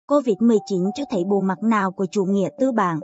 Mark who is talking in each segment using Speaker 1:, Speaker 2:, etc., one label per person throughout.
Speaker 1: COVID-19 cho thấy bộ mặt nào của chủ nghĩa tư bản.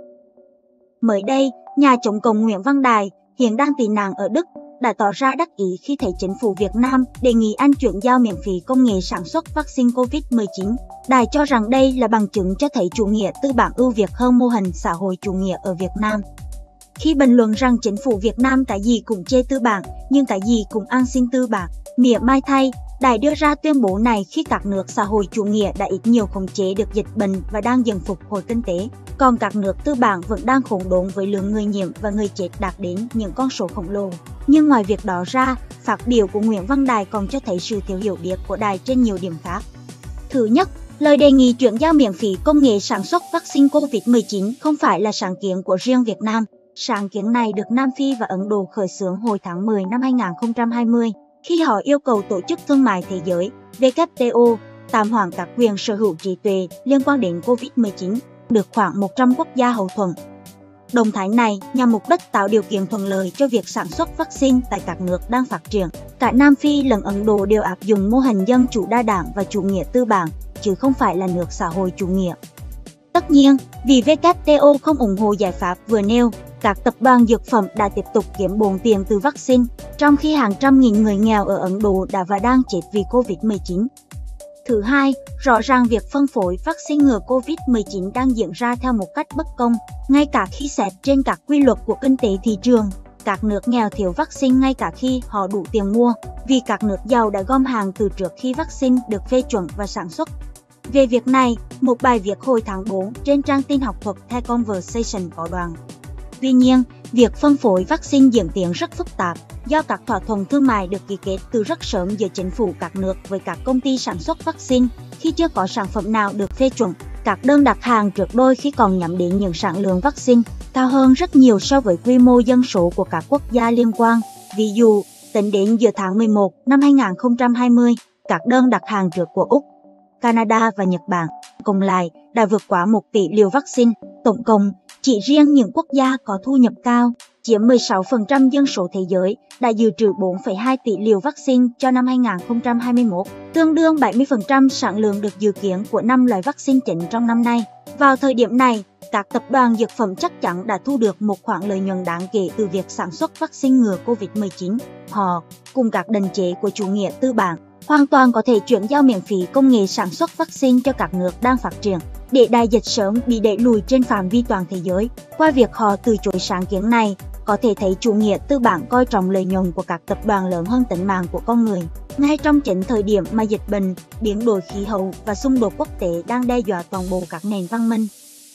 Speaker 1: Mới đây, nhà chống cộng Nguyễn Văn Đài, hiện đang tị nạn ở Đức, đã tỏ ra đắc ý khi thấy chính phủ Việt Nam đề nghị anh chuyển giao miễn phí công nghệ sản xuất vaccine COVID-19. Đài cho rằng đây là bằng chứng cho thấy chủ nghĩa tư bản ưu việt hơn mô hình xã hội chủ nghĩa ở Việt Nam. Khi bình luận rằng chính phủ Việt Nam cái gì cũng chê tư bản, nhưng cái gì cũng ăn xin tư bản, mỉa mai thay, Đài đưa ra tuyên bố này khi các nước xã hội chủ nghĩa đã ít nhiều khống chế được dịch bệnh và đang dần phục hồi kinh tế, còn các nước tư bản vẫn đang khốn đốn với lượng người nhiễm và người chết đạt đến những con số khổng lồ. Nhưng ngoài việc đó ra, phát biểu của Nguyễn Văn Đài còn cho thấy sự thiếu hiểu biết của Đài trên nhiều điểm khác. Thứ nhất, lời đề nghị chuyển giao miễn phí công nghệ sản xuất vaccine COVID-19 không phải là sáng kiến của riêng Việt Nam. Sáng kiến này được Nam Phi và Ấn Độ khởi xướng hồi tháng 10 năm 2020, khi họ yêu cầu Tổ chức Thương mại Thế giới WTO tạm hoãn các quyền sở hữu trí tuệ liên quan đến COVID-19, được khoảng 100 quốc gia hậu thuẫn. Động thái này nhằm mục đích tạo điều kiện thuận lợi cho việc sản xuất vaccine tại các nước đang phát triển. Cả Nam Phi lẫn Ấn Độ đều áp dụng mô hình dân chủ đa đảng và chủ nghĩa tư bản, chứ không phải là nước xã hội chủ nghĩa. Tất nhiên, vì WTO không ủng hộ giải pháp vừa nêu, các tập đoàn dược phẩm đã tiếp tục kiếm bộn tiền từ vaccine, trong khi hàng trăm nghìn người nghèo ở Ấn Độ đã và đang chết vì COVID-19. Thứ hai, rõ ràng việc phân phối vaccine ngừa COVID-19 đang diễn ra theo một cách bất công, ngay cả khi xét trên các quy luật của kinh tế thị trường. Các nước nghèo thiếu vaccine ngay cả khi họ đủ tiền mua, vì các nước giàu đã gom hàng từ trước khi vaccine được phê chuẩn và sản xuất. Về việc này, một bài viết hồi tháng 4 trên trang tin học thuật The Conversation có đoạn. Tuy nhiên, việc phân phối vaccine diễn tiến rất phức tạp do các thỏa thuận thương mại được ký kết từ rất sớm giữa chính phủ các nước với các công ty sản xuất vaccine. Khi chưa có sản phẩm nào được phê chuẩn, các đơn đặt hàng trước đôi khi còn nhắm đến những sản lượng vaccine cao hơn rất nhiều so với quy mô dân số của các quốc gia liên quan. Ví dụ, tính đến giữa tháng 11 năm 2020, các đơn đặt hàng trước của Úc, Canada và Nhật Bản cộng lại đã vượt quá 1 tỷ liều vaccine. Tổng cộng, chỉ riêng những quốc gia có thu nhập cao, chiếm 16% dân số thế giới, đã dự trữ 4,2 tỷ liều vaccine cho năm 2021, tương đương 70% sản lượng được dự kiến của 5 loại vaccine chính trong năm nay. Vào thời điểm này, các tập đoàn dược phẩm chắc chắn đã thu được một khoản lợi nhuận đáng kể từ việc sản xuất vaccine ngừa COVID-19. Họ, cùng các đền chế của chủ nghĩa tư bản, hoàn toàn có thể chuyển giao miễn phí công nghệ sản xuất vaccine cho các nước đang phát triển, để đại dịch sớm bị đẩy lùi trên phạm vi toàn thế giới. Qua việc họ từ chối sáng kiến này, có thể thấy chủ nghĩa tư bản coi trọng lợi nhuận của các tập đoàn lớn hơn tính mạng của con người. Ngay trong chính thời điểm mà dịch bệnh, biến đổi khí hậu và xung đột quốc tế đang đe dọa toàn bộ các nền văn minh.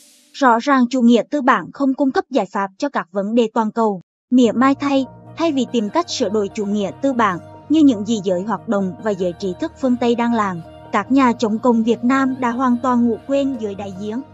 Speaker 1: Rõ ràng chủ nghĩa tư bản không cung cấp giải pháp cho các vấn đề toàn cầu. Mỉa mai thay vì tìm cách sửa đổi chủ nghĩa tư bản như những gì giới hoạt động và giới trí thức phương Tây đang làm, các nhà chống cộng Việt Nam đã hoàn toàn ngủ quên dưới đại giếng.